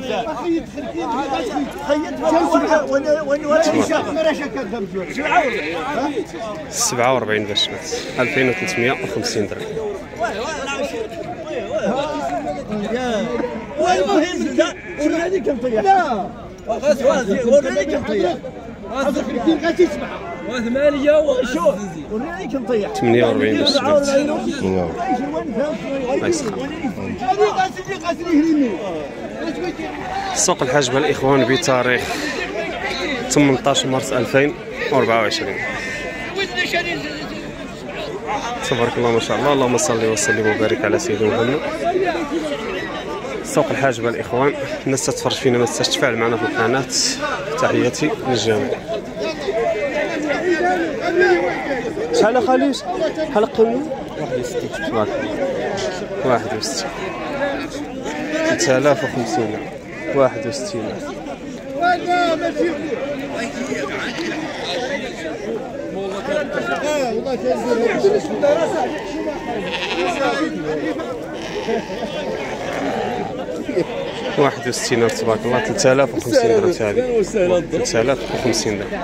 47 باش 2350 درهم. المهم لا وراني كنطيح لا وراني كنطيح غادي تسمع وثمانية وشوف وراني كنطيح 48 باش سوق الحاجبة الإخوان بتاريخ 18 مارس 2024. تبارك الله ما شاء الله، اللهم صل وسلم وبارك على سيدنا محمد. سوق الحاجبة الإخوان، الناس تتفرج فينا ما تنساش تفاعل معنا في القناة. تحياتي للجميع. شحال خالي؟ شحال قيمته؟ 61 تبارك الله. 61 3050 61. والله واحد وستين تبارك الله. 3050 درهم هذه. 3050 درهم.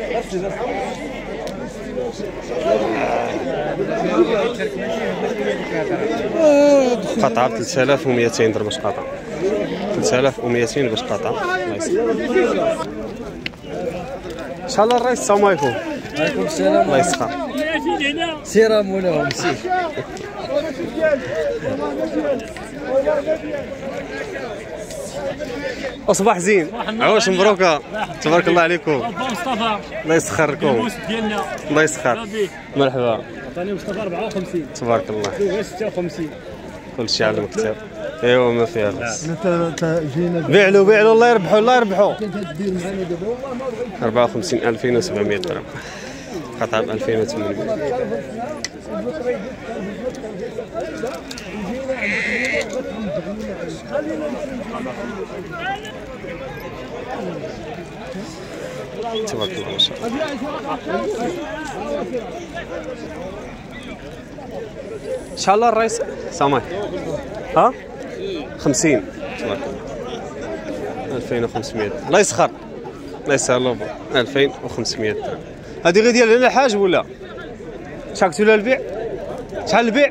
قطعة 3200 درهم باش قطعة. 3200 باش قطعة. الله يسلمك. شحال الرئيس؟ السلام عليكم. وعليكم السلام. الله يسخر. سير مولاهم سير. صباح زين. عواش مبروكة. تبارك الله عليكم. مصطفى الله يسخركم. الله يسخر. مرحبا. عطاني مصطفى 54. تبارك الله. 56. كلشي على المكتب. ايوا ما فيها بس. بيعوا الله يربحوا الله يربحوا. 54 2700 درهم. قطعة ب 2800. تبارك الله ما شاء الله. شحال الرئيس؟ سامح ها 50 تبارك الله. 2500. الله يسخر. الله يسهل. 2500 درهم. هذه غير ديال هنا الحاج ولا شحال قلتوا لها البيع؟ شحال البيع؟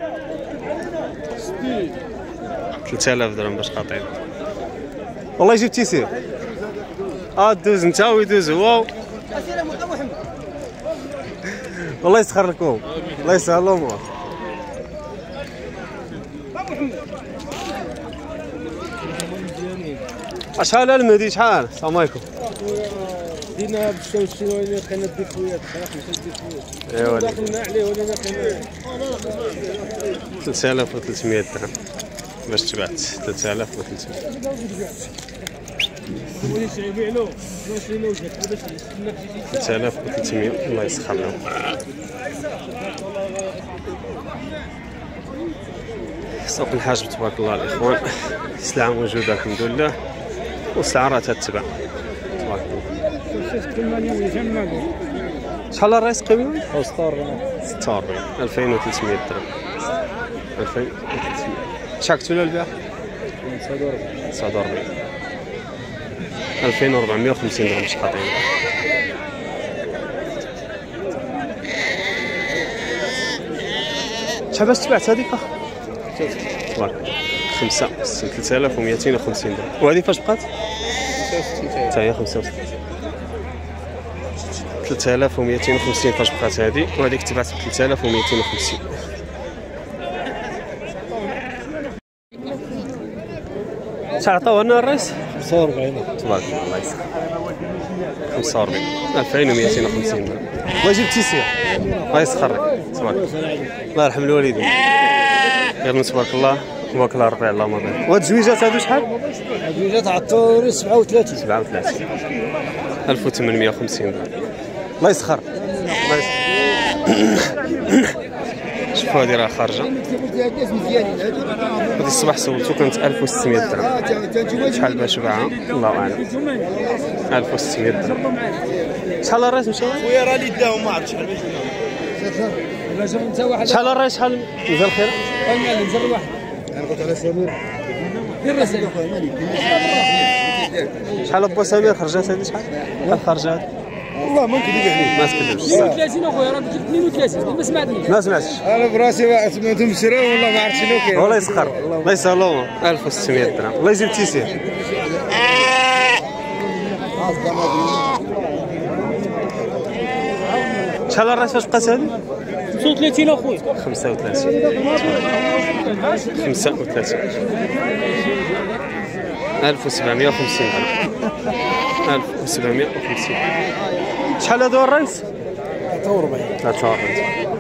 3000 درهم باش قاطعين. والله يجيب تيسير. دوز انت ويدوز هو. والله يسخر لكم. الله يسهل الامور. شحال المهدي شحال؟ السلام عليكم. دينا بالشوشين وين كان الديفويات صراحه ماشي الديفويات. ايوا دخلنا عليه ولا كان 3300 درهم باش تبعت. 3300. وليش يبيع له باش ينوجد باش يستنى 3300. الله يسخر لهم. سوق الحاجب تبارك الله الاخوان، السلعه موجوده الحمد لله، والسلعه راه تتباع تبارك الله. شحال الرئيس قيمته؟ 46 2300 درهم. 2300. شحال قلتوا له البيع؟ 49 2450 درهم باش قاطعين. شحال باش تباعت هذيك؟ تبارك الله 3250 درهم. وهذه فاش بقات؟ حتى هي 65. 3250 فاش بقات هذه، وهذيك تبعت ب 3250. شحال عطاوها لنا الرئيس؟ 45. تبارك الله. الله يسخر. 45 2250 درهم. الله يجيب تيسير. الله يسخرك. تبارك الله. الله يرحم الوالدين. غير تبارك الله. تبارك الله ربي اللهم بارك. وهاد الزويجات هادو شحال؟ الزويجات عطوني 37. 37 1850 درهم. الله يسخر. الله يسخر. شوفوا هذه راه خارجه. هذه الصباح سولتو كانت 1600 درهم. شحال باش باعها الله اعلم. 1600 درهم. شحال الرئيس مشى؟ خويا راه اللي داهم ما عرفتش شحال. شحال الرئيس؟ شحال مازال خير؟ المعلم زر واحد. انا قلت على سمير. فين الرسائل؟ شحال ابو سمير خرجات هذه شحال؟ شحال خرجات؟ والله ما نكذب عليك. ما تكذبش. 32 اخويا راه قلت 32 ما سمعتنيش. ما سمعتش. انا براسي سمعتهم شراو والله ما عرفت شنو كاين. والله يسخر. الله يسهلو 1600 درهم. الله يجيب تيسير. شحال الراس فاش بقات هذه؟ 35 اخويا. 35 1750 درهم. 1750. شحال هادو الرايس؟ 43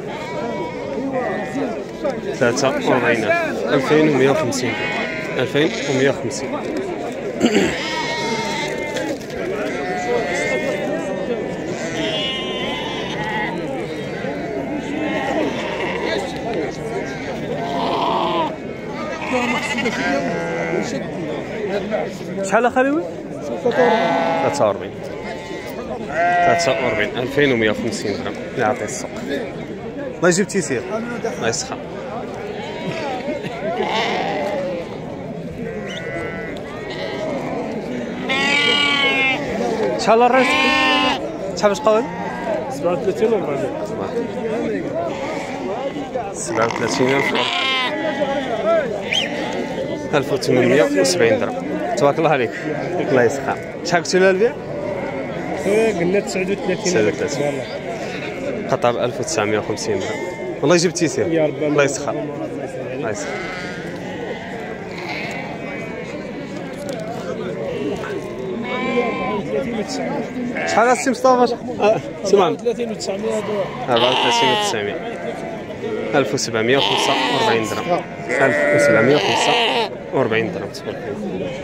2150 2150. شحال اخويا؟ 43 2150 درهم. يعطي السوق. الله يجيب تيسير. الله يسخر. شحال الراس؟ شحال باش قاول؟ 37 و 400. 37,000 1870 درهم. تبارك الله عليك. الله يسخر. شحال قلتي لها البيع؟ قلنا 39. 39 قطع ب 1950 درهم. والله يجيب تيسير. يا رب الله يسخر. الله يسخر. شحال السي مصطفى؟ سمعنا 34 و900 34,900 1745 درهم. 1745 درهم. تبارك الله.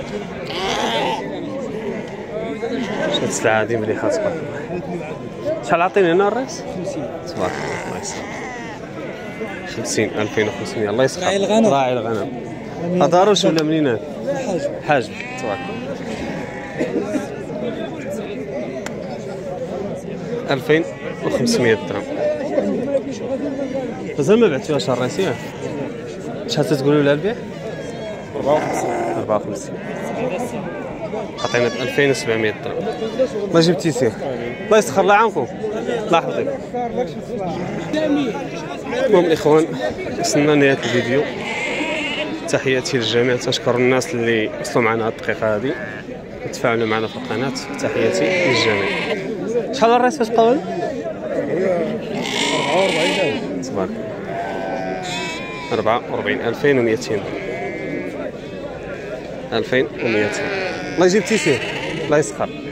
شاد السلعة هادي مليحة تبارك الله. شحال عطيني هنا الراس؟ 50 تبارك الله. الله يسخر. 50 2500. الله يسخر. راعي الغنم. راعي الغنم. هذا روش ولا منين هذا؟ حاجب. تبارك الله. 2500 درهم. مازال ما بعتوهاش الراس ياك؟ شحال تتقولوا لها البيع؟ 54 عطينا ب 2700 درهم. الله يجيب تيسير. الله يسخر. الله يعاونكم. الله يحفظك. المهم الاخوان وصلنا لنهاية الفيديو. تحياتي للجميع. تشكر الناس اللي وصلوا معنا هذه الدقيقة هذه وتفاعلوا معنا في القناة. تحياتي للجميع. شحال الراس فاش قاول؟ 44. تبارك الله. 44 2200 2200. الله يجيب تيسير. الله يسخر.